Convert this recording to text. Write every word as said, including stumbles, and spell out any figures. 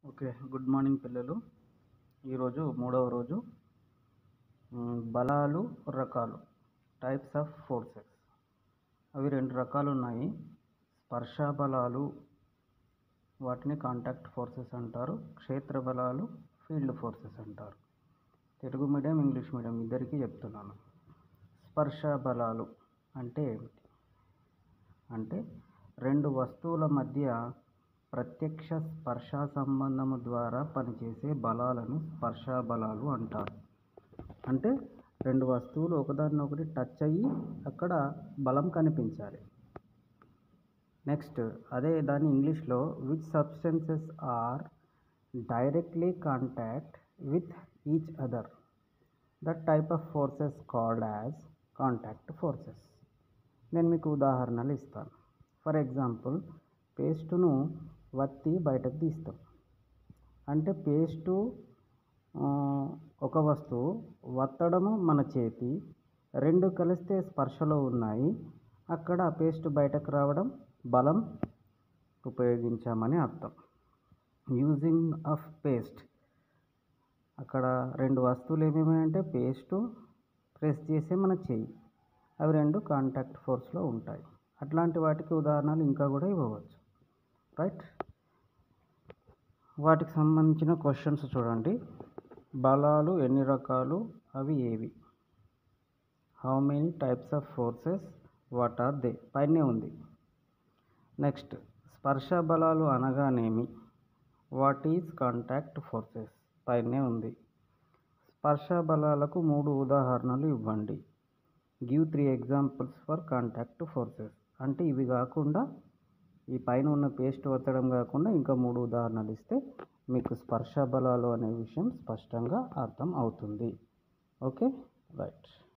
Okay. Good morning పిల్లలు. ఈరోజు మూడవ రోజు. హ్మ్, బలాలు, రకాలు, టైప్స్ ఆఫ్ ఫోర్సెస్. అవి రెండు రకాలు ఉన్నాయి. స్పర్శ బలాలు, వాటిని కాంటాక్ట్ ఫోర్సెస్ అంటారు. క్షేత్ర బలాలు, ఫీల్డ్ ఫోర్సెస్ అంటారు. తెలుగు మీడియం, ఇంగ్లీష్ మీడియం ఇద్దరికీ చెప్తున్నాను. స్పర్శ బలాలు అంటే ఏమిటి? అంటే రెండు వస్తువుల మధ్య ప్రత్యక్ష స్పర్శ సంబంధము ద్వారా పనిచేసే బలాలను స్పర్శ బలాలు అంటారు. అంటే రెండు వస్తువులు ఒకదానినొకటి టచ్ అయ్యి అక్కడ బలం కనిపించాలి. నెక్స్ట్ అదే దాని ఇంగ్లీష్లో which substances are directly contact with each other, that type of forces called as contact forces. నేను మీకు ఉదాహరణలు ఇస్తాను. ఫర్ ఎగ్జాంపుల్, పేస్టును వత్తి బయటకు తీస్తాం. అంటే పేస్టు ఒక వస్తువు, వత్తడము మన చేతి, రెండు కలిస్తే స్పర్శలో ఉన్నాయి. అక్కడ పేస్ట్ బయటకు రావడం బలం ఉపయోగించామని అర్థం. యూజింగ్ ఆఫ్ పేస్ట్, అక్కడ రెండు వస్తువులు ఏమేమి అంటే పేస్టు, ప్రెస్ చేసే మన చేయి, అవి రెండు కాంటాక్ట్ ఫోర్స్లో ఉంటాయి. అట్లాంటి వాటికి ఉదాహరణలు ఇంకా కూడా ఇవ్వవచ్చు. రైట్. వాటికి సంబంధించిన క్వశ్చన్స్ చూడండి. బలాలు ఎన్ని రకాలు, అవి ఏవి? How many types of forces, what are they? పైనే ఉంది. నెక్స్ట్, స్పర్శ బలాలు అనగానేమి? What is contact forces? పైనే ఉంది. స్పర్శ బలాలకు మూడు ఉదాహరణలు ఇవ్వండి. Give three examples for contact forces. అంటే ఇవి కాకుండా, ఈ పైన ఉన్న పేస్ట్ వత్తడం కాకుండా ఇంకా మూడు ఉదాహరణలు ఇస్తే మీకు స్పర్శ బలాలు అనే విషయం స్పష్టంగా అర్థం అవుతుంది. Okay, right.